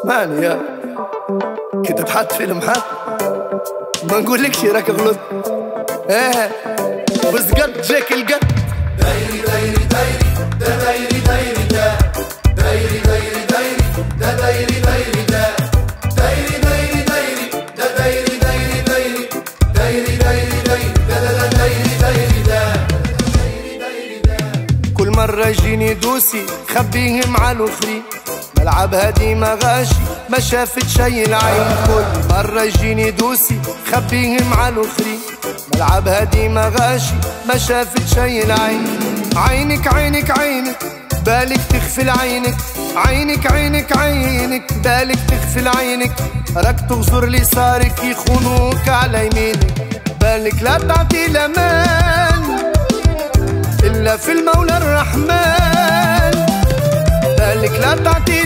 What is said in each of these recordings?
اسمعني يا كنت تحط فيلم حق ما نقولكش راك غلط. بس قد جاك القد دايري دايري دايري دا دايري دايري دا دايري دايري دايري دا دايري دايري دا دايري دايري دايري دا دايري دايري دايري دايري دايري دايري دا دا دايري دايري دا دايري دايري دا. كل مرة يجيني دوسي خبيهم على الاخرين، ملعبها ديما غاشي ما شافت شي العين. كل مرة يجيني دوسي خبيهم على الاخرين، ملعبها ديما غاشي ما شافت شي العين. عينك عينك عينك بالك تغفل عينك، عينك عينك عينك بالك تغفل عينك. راك تغزر لي صارك يخونوك على يمينك، بالك لا تعطي الامان الا في المولى الرحمن. بالك لا تعطي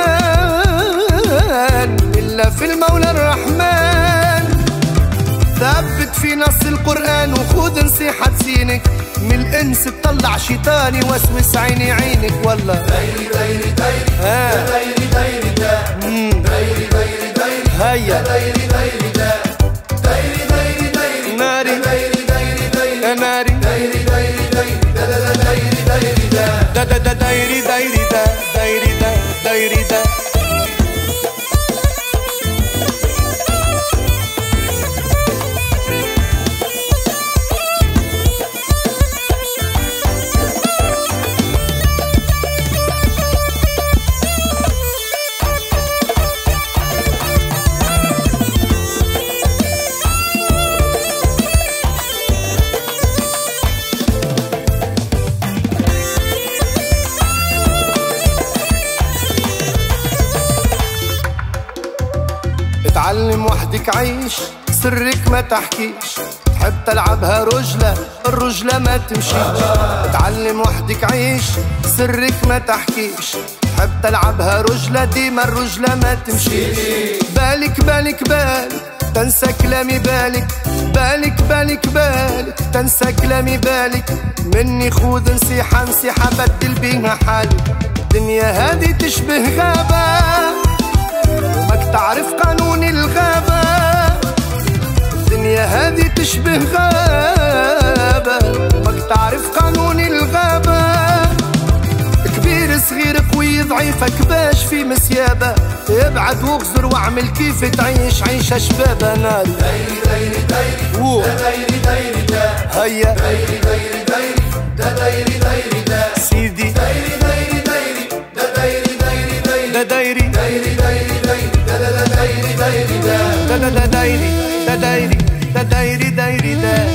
الامان الا في المولى الرحمن. ثبت في نص القرآن وخذ نصيحة سينك، من الانس تطلع شيطان يوسوس عيني عينك. والله دايري دايري دايري دا دايري دايري دا دايري دايري دايري هيا دايري دايري دا دايري دايري دايري ناري دايري دايري دايري ناري دايري دايري دايري دا دا دايري دايري دا دا دا دا دايري دايري دا دايري دا دايري دا. اتعلم وحدك عيش سرك ما تحكيش، تحب تلعبها رجلة الرجلة ما تمشيش. اتعلم وحدك عيش سرك ما تحكيش، تحب تلعبها رجلة ديما الرجلة ما تمشيش. بالك بالك بالك تنسى كلامي، بالك بالك بالك بالك تنسى كلامي. بالك مني خذ نصيحة نصيحة بدل بيها حالك. الدنيا هذه تشبه غابة وماك تعرف قانون الغابة. الدنيا هذه تشبه غابة وماك تعرف قانون الغابة. كبير صغير قوي ضعيفك باش في مسيابة، ابعد واغزر واعمل كيف تعيش عيشة شبابة. ناري دايري دايري دايري دا دايري دايري دا هيا دايري دايري دايري دا دايري دايري دا سيدي دايري دايري دايري دا دايري دايري دايري دا دايري دايري دايري دايري دا دا دايري دايري دا دا دا دا دايري دا دايري دا دايري دايري دا.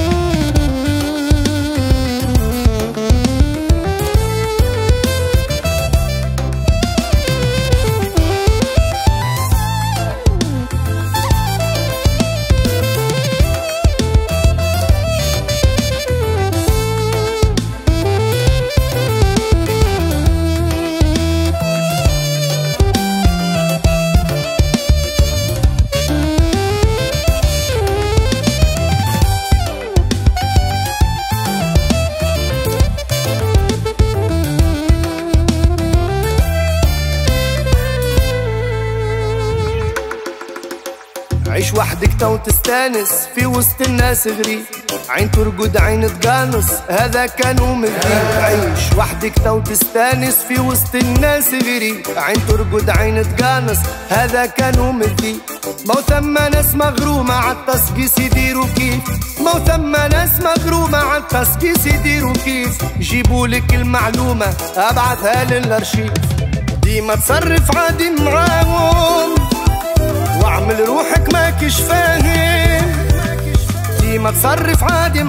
عيش وحدك تو تستانس في وسط الناس غريب، عين ترقد عين تقانص هذا كانوا مدين. عيش وحدك تو تستانس في وسط الناس غريب، عين ترقد عين تقانص هذا كانوا مدين. مو ثم ناس مغرومة عالتسقيس يديروا كيف، مو ثم ناس مغرومة عالتسقيس يديروا كيف. جيبولك المعلومة ابعثها للارشيف، ديما تصرف عادي معاهم واعمل روحك ماكش فاهم. ديما تصرف عادي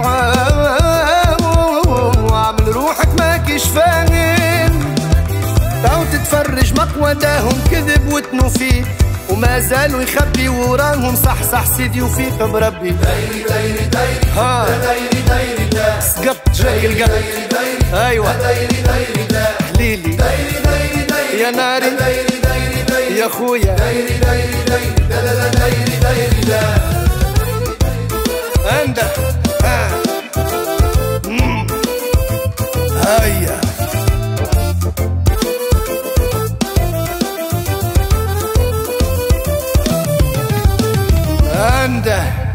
معاهم واعمل روحك ماكش فاهم. تو تتفرج مقوداهم كذب وتنوفيك، وما زالوا يخبي وراهم صح صح سيدي وفيق بربي. دايري دايري دايري دا دايري دايري دا سقط جاي القلب. ايوه دايري دايري دا حليلي دايري دايري دايري يا ناري دايري دايري دايري يا خويا دايري دايري دايري دا دايري دايري دا عندك هيا ده